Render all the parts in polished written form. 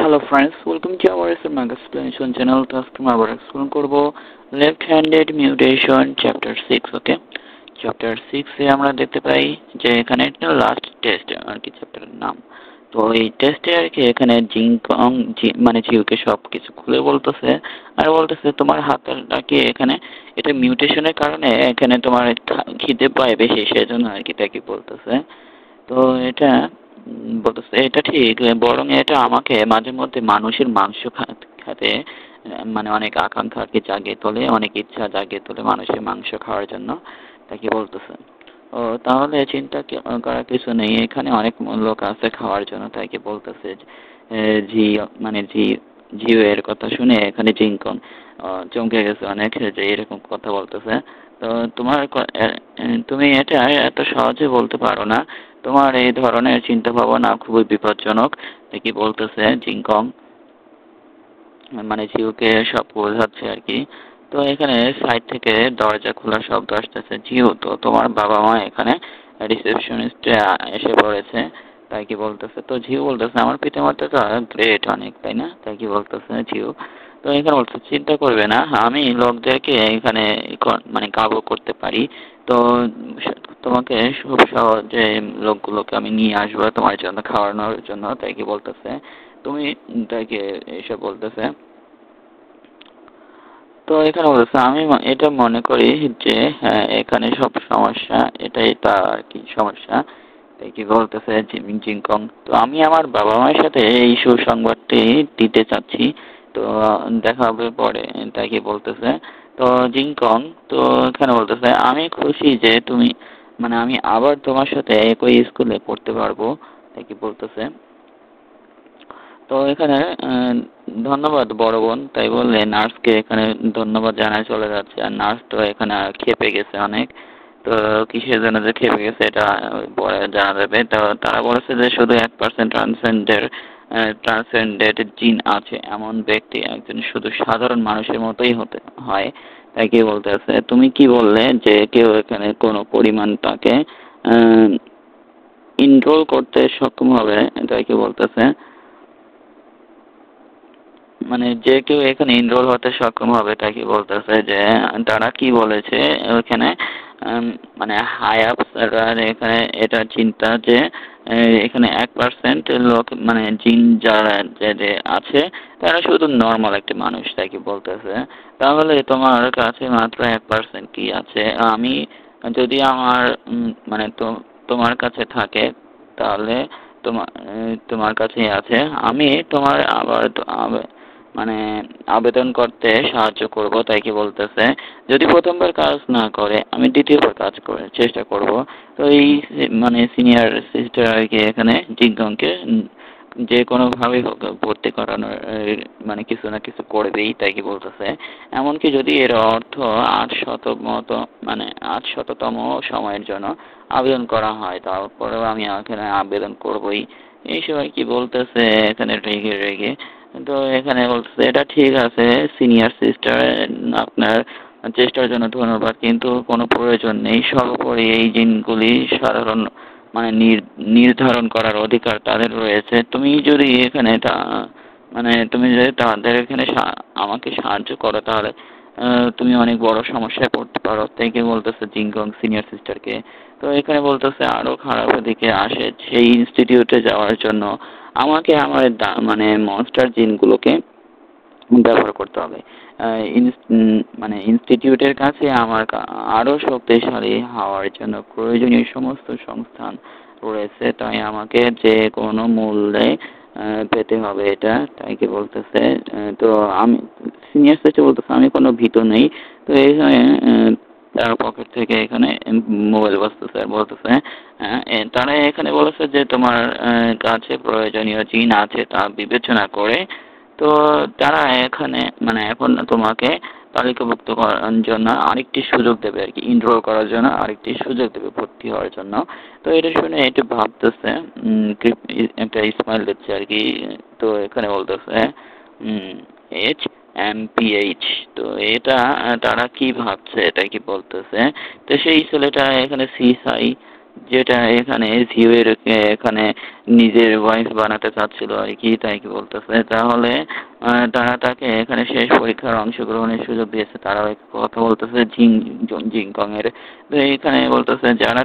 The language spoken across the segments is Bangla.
Hello friends, welcome to our Maga explanation channel. তো আজকে আমরা আবার এক্সপ্লেন করব left handed mutation chapter 6, okay? Chapter 6 এ আমরা দেখতে পাই যে এখানে একটা লাস্ট টেস্ট আর কি চ্যাপ্টারের নাম। তো এই টেস্টে আর কি এখানে জিংকং মানে জিউকে সব কিছু খুলে বলতেছে আর বলতেছে তোমার হাতটাকে এখানে এটা মিউটেশনের কারণে এখানে তোমার খিদে পায় বেশি, সেজন্য আর কি তাকে বলতেছে। তো এটা বলতেছে এটা ঠিক, বরং এটা আমাকে মাঝে মধ্যে মানুষের মাংস খেতে মানে অনেক আকাঙ্ক্ষা আর কি জাগিয়ে তোলে, অনেক ইচ্ছা জাগিয়ে তোলে মানুষের মাংস খাওয়ার জন্য, তাকে বলতেছে। ও তাহলে চিন্তা করার কিছু নেই, এখানে অনেক লোক আছে খাওয়ার জন্য, তাকে বলতেছে। জি মানে জিও এর কথা শুনে এখানে জিঙ্কন চমকে গেছে অনেক, যে এরকম কথা বলতেছে। তো তুমি এটা এত সহজে বলতে পারো না, তোমার এই ধরনের চিন্তা ভাবনা খুবই বিপজ্জনক, কি বলতেছে জিংকং, মানে জিওকে সব বোঝাচ্ছে আর কি। তো এখানে সাইড থেকে দরজা খোলার শব্দ আসতেছে। জিও, তো তোমার বাবা মা এখানে রিসেপশনিস্ট এসে পড়েছে, তাই কি বলতেছে। তো জিও বলতেছে আমার পিতামাতাটা গ্রেট অনেক, তাই না, তাই কি বলতেছে জিও। তো এখানে বলছে চিন্তা করবে না, আমি লোকদেরকে এখানে মানে কাবু করতে পারি। তো তোমাকে খুব সহজে লোকগুলোকে আমি নিয়ে আসবো তোমার জন্য খাওয়ানোর জন্য, তাই কি বলতেছে। তুমি তাকে এসব বলতেছে। তো এখানে বলতেছে আমি এটা মনে করি যে হ্যাঁ এখানে সব সমস্যা এটাই তার আর কি সমস্যা, তাই কি বলতেছে জিংকং। তো আমি আমার বাবা মায়ের সাথে এই সুসংবাদটি দিতে চাচ্ছি, তো দেখা হবে পরে, তাই কি বলতেছে। তো জিংকং, তো এখানে বলতেছে আমি খুশি যে তুমি মানে আমি আবার তোমার সাথে একই স্কুলে পড়তে পারবো, তাই কি বলতেছে। তো এখানে ধন্যবাদ বড় বোন, তাই বললে নার্সকে এখানে ধন্যবাদ জানায় চলে যাচ্ছে। আর নার্স তো এখানে খেপে গেছে অনেক। তো কিসের জন্য যে খেপে গেছে এটা পরে জানা যাবে। তো তারা বলেছে যে শুধু 1% ট্রান্সেন্ডেড জিন আছে এমন ব্যক্তি একজন শুধু সাধারণ মানুষের মতোই হতে হয়, তাই কি বলতেছে। তুমি কি বললে যে কেউ এখানে কোনো পরিমাণ তাকে ইনরোল করতে সক্ষম হবে, তাই কি বলতেছে। মানে যে কেউ এখানে এনরোল হতে সক্ষম হবে, তাকে বলতেছে যে তারা কি বলেছে ওখানে মানে হাই আপসরা এখানে এটা চিন্তা যে এখানে 1% লোক মানে জিন যারা যে আছে তারা শুধু নর্মাল একটা মানুষ, তাকে বলতেছে। তাহলে তোমার কাছে মাত্র 1% কি আছে, আমি যদি আমার মানে তোমার কাছে থাকে তাহলে তোমার কাছে আছে, আমি তোমার আবার মানে আবেদন করতে সাহায্য করব, তাই কি বলতেছে। যদি প্রথমবার কাজ না করে আমি দ্বিতীয়বার কাজ করে চেষ্টা করব। তো এই মানে সিনিয়র সিস্টার আর কি এখানে জিজ্ঞাংকে যে কোনো ভাবে হোক ভর্তি করানোর মানে কিছু না কিছু করবেই, তাই কি বলতেছে। এমনকি যদি এর অর্থ 800তম সময়ের জন্য আবেদন করা হয় তারপরেও আমি এখানে আবেদন করবই, এই সময় কি বলতেছে এখানে রেগে রেগে। তো এখানে বলতেছে এটা ঠিক আছে সিনিয়র সিস্টার, আপনার চেষ্টার জন্য ধন্যবাদ, কিন্তু কোনো প্রয়োজন নেই। সর্বোপরি এই জিনগুলি সাধারণ মানে নির্ধারণ করার অধিকার তাদের রয়েছে। তুমি যদি এখানে মানে তুমি যদি তাদের এখানে আমাকে সাহায্য করো তাহলে তুমি অনেক বড় সমস্যায় পড়তে পারো, তাই কি বলতেছে জিংগং সিনিয়র সিস্টারকে। তো এখানে বলতেছে আরো খারাপ দিকে আসে সেই ইনস্টিটিউটে যাওয়ার জন্য আমাকে আমার মানে মনস্টার জিনগুলোকে ব্যবহার করতে হবে। মানে ইনস্টিটিউটের কাছে আমার আরো শক্তিশালী হওয়ার জন্য প্রয়োজনীয় সমস্ত সংস্থান রয়েছে, তাই আমাকে যে কোনো মূল্যে পেতে হবে এটা, তাই কি বলতেছে। তো আমি সিনিয়র সিস্টার বলতেছে আমি কোনো ভীত নেই। তো এই তার পকেট থেকে এখানে মোবাইল বসতেছে আর বলতেছে তারা এখানে বলেছে যে তোমার কাছে প্রয়োজনীয় জিন আছে তা বিবেচনা করে তো তারা এখানে মানে এখন তোমাকে তালিকাভুক্ত করার জন্য আরেকটি সুযোগ দেবে আর কি, এনরোল করার জন্য আরেকটি সুযোগ দেবে ভর্তি হওয়ার জন্য। তো এটা শুনে এটা ভাবতেছে, একটা স্মাইল দিচ্ছে আর কি। তো এখানে বলতেছে HMPH, তো এটা তারা কি ভাবছে এটা কি বলতেছে। তো সেই ছেলেটা এখানে সিসাই যেটা এখানে ভিউয়ের এখানে নিজের ওয়াইফ বানাতে চাচ্ছিল আর কি, তাই কি বলতেছে। তাহলে তারা তাকে এখানে শেষ পরীক্ষার অংশগ্রহণের সুযোগ দিয়েছে। তারা কথা বলতেছে জিংকং এর। তো এখানে বলতেছে যারা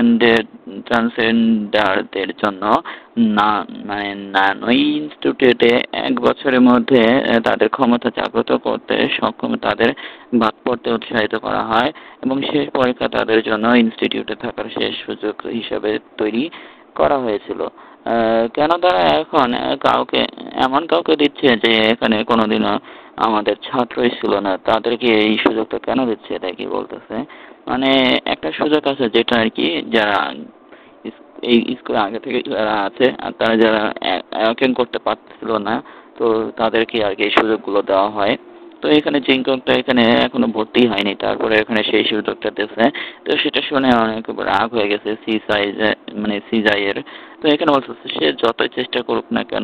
ট্রান্সজেন্ডারদের জন্য না মানে নানোই ইনস্টিটিউটে 1 বছরের মধ্যে তাদের ক্ষমতা জাগ্রত করতে সক্ষম তাদের বাদ পড়তে উৎসাহিত করা হয় এবং শেষ পরীক্ষা তাদের জন্য ইনস্টিটিউটে থাকার শেষ সুযোগ হিসাবে তৈরি করা হয়েছিল। কেন তারা এখন এমন কাউকে দিচ্ছে যে এখানে কোনোদিনও আমাদের ছাত্রই ছিল না, তাদেরকে এই সুযোগটা কেন দিচ্ছে, তাই কি বলতেছে। মানে একটা সুযোগ আছে যেটা আর কি যারা এই স্কুলে আগে থেকে যারা আছে আর তারা যারা অ্যাটেন্ড করতে পারছিল না, তো তাদেরকে আর কি এই সুযোগগুলো দেওয়া হয়। তো এখানে জিংকংটা এখানে এখনো ভর্তি হয়নি, তারপরে এখানে সেই সুযোগটা দিয়েছে। তো সেটা শুনে অনেক রাগ হয়ে গেছে সিজাইয়ের। তো এখানে বলতেছে সে যতই চেষ্টা করুক না কেন,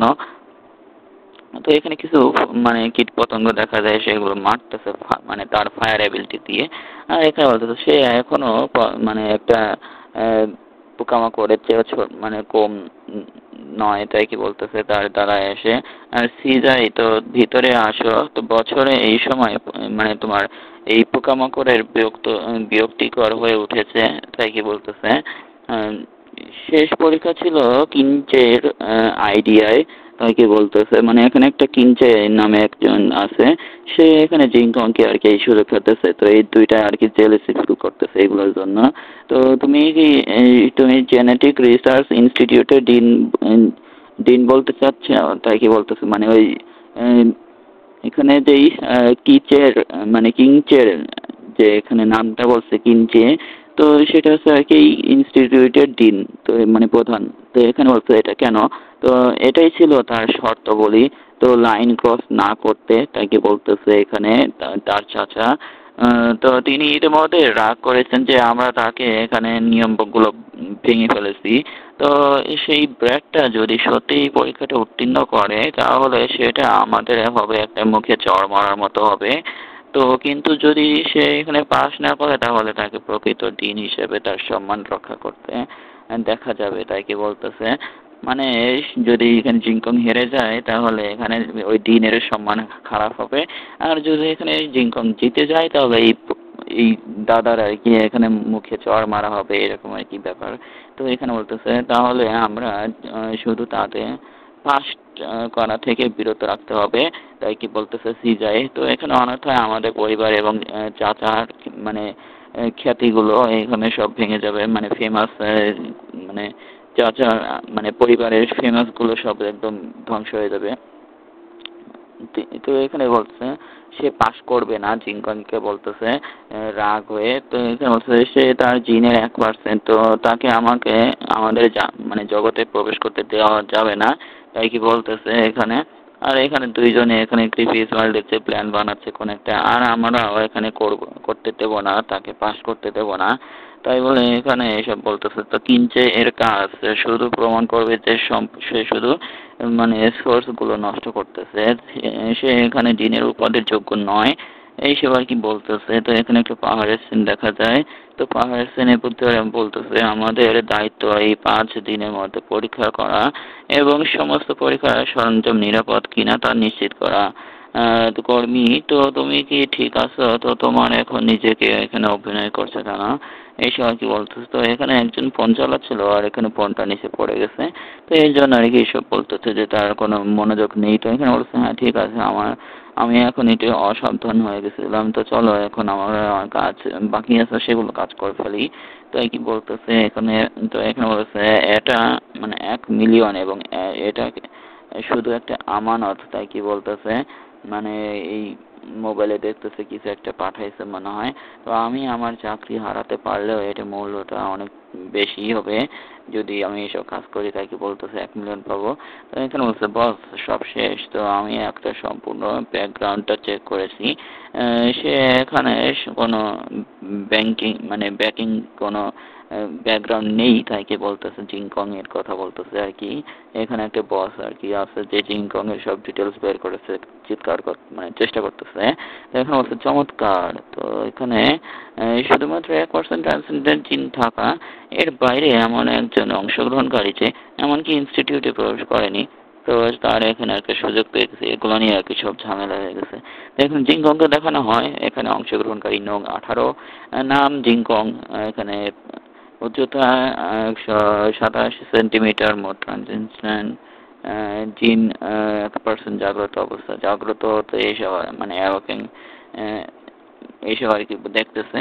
তো এখানে কিছু কীট পতঙ্গ দেখা যায় সেগুলো মারতেছে মানে তার ফায়ার অ্যাবিলিটি দিয়ে। আর এখানে বলতেছে সে এখনো একটা পোকামাকড়ের চেয়ে কম নয়, তাই কি বলতেছে তার দ্বারা এসে। আর সিজাই তো ভিতরে আসো, তো বছরে এই সময় তোমার এই পোকামাকড়ের বিরক্তিকর হয়ে উঠেছে, তাই কি বলতেছে। আহ, শেষ পরীক্ষা ছিল কিঞ্চের আইডিয়ায়, তাই কি বলতেছে। এখানে একটা কিঞ্চে নামে একজন আছে, সে এখানে জিংকংকে আর কি এই সুযোগ করতেছে। তো এই দুইটা আর কি জেলেসি শুরু করতেছে এগুলোর জন্য। তো তুমি জেনেটিক রিসার্চ ইনস্টিটিউটের ডিন বলতে চাচ্ছ, তাই কি বলতেছে। ওই এখানে যেই কিচের কিংচের যে এখানে নামটা বলছে কিঞ্চে, তো সেটা হচ্ছে আর কি ইনস্টিটিউটের ডিন, তো প্রধান। তো এখানে বলছে এটা কেন, তো এটাই ছিল তার শর্ত বলি। তো লাইন ক্রস না করতে, তাই কি বলতেছে এখানে তার চাচা। তো তিনি ইতিমধ্যে রাগ করেছেন যে আমরা তাকে এখানে নিয়মগুলো ভেঙে ফেলেছি। তো সেই ব্র্যাকটা যদি সত্যিই পরীক্ষাটা উত্তীর্ণ করে তাহলে সেটা আমাদের হবে একটা মুখে চড় মারার মতো হবে। তো কিন্তু যদি সে এখানে পাস না করে তাহলে তাকে প্রকৃত ডিন হিসেবে তার সম্মান রক্ষা করতে দেখা যাবে, তাই কি বলতেছে। মানে যদি এখানে জিংকং হেরে যায় তাহলে এখানে ওই ডিনের সম্মান খারাপ হবে। আর যদি এখানে জিংকং জিতে যায় তাহলে এই দাদার আর কি এখানে মুখে চড় মারা হবে, এরকম আর কি ব্যাপার। তো এখানে বলতেছে তাহলে আমরা শুধু তাতে ফার্স্ট করা থেকে বিরত রাখতে হবে, তাই কি বলতেছে সিজাই। তো এখানে অন্যথায় আমাদের পরিবার এবং চাচার খ্যাতিগুলো এখানে সব ভেঙে যাবে, ফেমাস মানে চাচা পরিবারের ফেমাস গুলো সব একদম ধ্বংস হয়ে যাবে। তো এখানে বলছে সে পাশ করবে না, জিংকংকে বলতেছে রাগ হয়ে। তো এখানে বলছে সে তার জিনের 1%, তো তাকে আমাদের জগতে প্রবেশ করতে দেওয়া যাবে না, তাই কি বলতেছে এখানে। আর এখানে দুইজনে এখানে ক্রিপিস ওয়ার্ল্ডের যে প্ল্যান বানাচ্ছে কোন একটা, আর আমরাও এখানে করতে দেব না, তাকে পাশ করতে দেব না, তাই বলে এখানে এসব বলতেছে। তো কিঞ্চে এর কাজ শুধু প্রমাণ করবে যে সে শুধু সোর্স গুলো নষ্ট করতেছে, সে এখানে ডিনের উপাধির যোগ্য নয়, এইসব আর কি বলতেছে। তো এখানে একটা পাহাড়ের সিন দেখা যায়। তো পাহাড়ের সিনের ভিতরে বলতেছে আমাদের দায়িত্ব এই 5 দিনের মধ্যে পরীক্ষা করা এবং সমস্ত পরীক্ষার সরঞ্জাম নিরাপদ কিনা তা নিশ্চিত করা। তো কর্মী, তো তুমি কি ঠিক আছো, তো তোমার এখন নিজেকে এখানে অভিনয় করছে কেন, এইসব আর কি বলতেছে। তো এখানে একজন ফোন চালাচ্ছিল আর এখানে ফোনটা নিচে পড়ে গেছে, তো এই জন্য আর কি এইসব বলতেছে যে তার কোনো মনোযোগ নেই। তো এখানে বলছে হ্যাঁ ঠিক আছে, আমি এখন একটু অসাবধান হয়ে গেছিলাম, তো চলো এখন আমার কাজ বাকি আছে সেগুলো কাজ করে ফেলি, তো এই কি বলতেছে এখানে। তো এখানে বলতেছে এটা 1 মিলিয়ন এবং এটা শুধু একটা আমানত, তাই কি বলতেছে। এই মোবাইলে দেখতেছে কিছু একটা পাঠাইছে মনে হয়। তো আমি আমার চাকরি হারাতে পারলেও এটা মূল্যটা অনেক বেশি হবে যদি আমি এসব কাজ করি, তাই কি বলতেছে 1 মিলিয়ন পাবো। তো এখানে বলছে বস সব শেষ, তো আমি একটা সম্পূর্ণ ব্যাকগ্রাউন্ডটা চেক করেছি। সে এখানে কোনো ব্যাংকিং ব্যাকিং কোনো ব্যাকগ্রাউন্ড নেই, তাই কি বলতেছে জিংকং এর কথা বলতেছে আর কি। এখানে একটা বস আর কি আছে যে জিংকং এর সব ডিটেলস বের করেছে, চিৎকার মানে চেষ্টা করতেছে। এখানে বলছে চমৎকার। তো এখানে শুধুমাত্র 1% ট্রান্সেন্ডেন্ট জিন থাকা, এর বাইরে এমন একজন অংশগ্রহণকারী যে এমনকি ইনস্টিটিউটে প্রবেশ করেনি, তো তার এখানে একটা সুযোগ পেয়ে গেছে। এগুলো নিয়ে আর কি সব ঝামেলা হয়ে গেছে। দেখুন জিংকংকে দেখানো হয়, এখানে অংশগ্রহণকারী নং 18, নাম জিংকং, এখানে উচ্চতা 187 সেন্টিমিটার, মোট ট্রানজিশন জিন 1% জাগ্রত অবস্থা, জাগ্রত তো এইসব মানে অ্যাওয়াকিং এইসব আর কি দেখতেছে।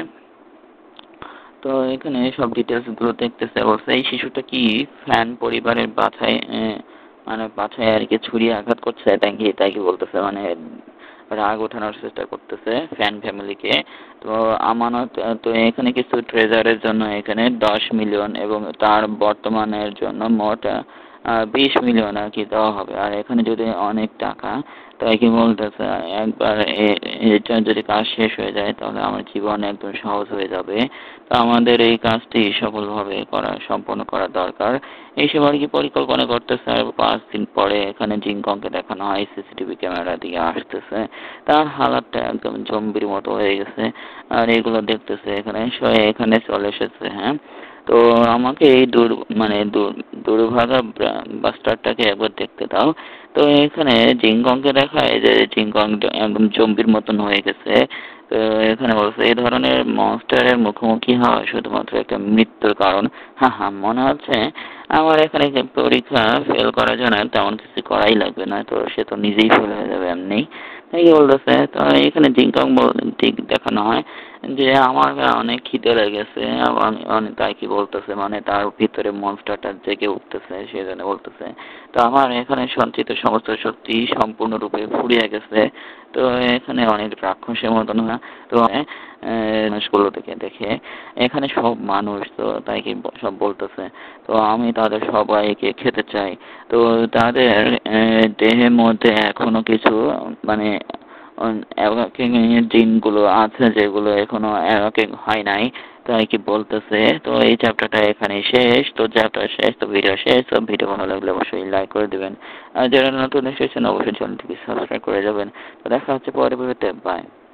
তো এখানে সব ডিটেলস গুলো দেখতেছে। অবশ্য এই শিশুটা কি ফ্যান পরিবারের বাছাই মানে বাছাই আর কি ছুরি আঘাত করছে, তাই কি বলতেছে, মানে রাগ ওঠানোর চেষ্টা করতেছে ফ্যান ফ্যামিলিকে। তো আমানত, তো এখানে কিছু ট্রেজারের জন্য এখানে 10 মিলিয়ন এবং তার বর্তমানের জন্য মোট 20 মিলিয়ন আর কি দেওয়া হবে। আর এখানে যদি অনেক টাকা, তাই কি বলতেছে একবার এটা যদি কাজ শেষ হয়ে যায় তাহলে আমার জীবন একদম সহজ হয়ে যাবে। তো আমাদের এই কাজটি সফলভাবে সম্পন্ন করা দরকার। এইসব আর কি পরিকল্পনা করতেছে। আর 5 দিন পরে এখানে জিংকংকে দেখানো হয় সিসিটিভি ক্যামেরা দিয়ে আসতেছে। তার হালাতটা একদম জম্বির মতো হয়ে গেছে। আর এগুলো দেখতেছে এখানে এখানে চলে এসেছে। হ্যাঁ, তো আমাকে এই দুর্ভাগা বাস্টারটাকে একবার দেখতে দাও। তো এখানে জিংকংকে দেখায় যে জিংকং একদম জম্বির মতন হয়ে গেছে। তো এখানে বলছে এই ধরনের মনস্টারের মুখোমুখি হওয়া শুধুমাত্র একটা মৃত্যুর কারণ। হ্যাঁ, মনে হচ্ছে আমার এখানে পরীক্ষা ফেল করার জন্য তেমন কিছু করাই লাগবে না, তো সে তো নিজেই ফেল হয়ে যাবে এমনি, তাই বলতেছে। তো এখানে জিংকং ঠিক দেখানো হয় যে আমার অনেক খিদে লেগেছে, তাই কি বলতেছে, মানে তার ভিতরে মনস্টারটা জেগে উঠতেছে, সেজন্য বলতেছে তো আমার এখানে সঞ্চিত সমস্ত শক্তি সম্পূর্ণরূপে ফুরিয়ে গেছে। তো এখানে অনেক রাক্ষসের মতন হয়। তো মানুষগুলো দেখে এখানে সব মানুষ, তো তাই কি সব বলতেছে তো আমি তাদের সবাইকে খেতে চাই। তো তাদের দেহের মধ্যে এখনো কিছু মানে জিনগুলো আছে যেগুলো এখনো হয় নাই, তাই কি বলতেছে। তো এই চ্যাপ্টারটা এখানে শেষ। তো চ্যাপ্টার শেষ, তো ভিডিও শেষ। তো ভিডিও ভালো লাগলে অবশ্যই লাইক করে দিবেন। আর যারা নতুন এসেছেন অবশ্যই চ্যানেলটিকে সাবস্ক্রাইব করে যাবেন। তো দেখা হচ্ছে পরের ভিডিওতে। বাই।